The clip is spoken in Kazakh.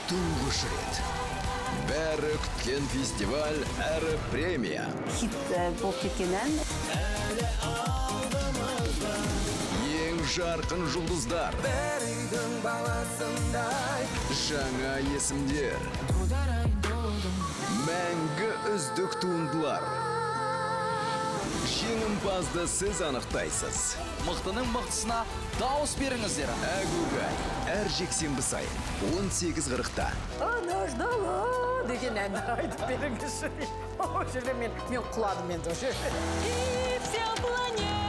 Тұңғыш рет. Бәрі күткен фестиваль, әрі премия. Хит болып кеткеннен. Ең жарқын жұлдыздар. Бір үйдің баласындай. Жаңа есімдер. Мәңгі үздік туындылар. Жеңімпазды сіз анықтайсыз. Мықтының мықтысына дауыс беріңіздер. Әгугай, әр жексенбі сайын 18:40-та. Она ждала деген әнді айтып беріңізші. О жерде мен құладым енді. И вся планета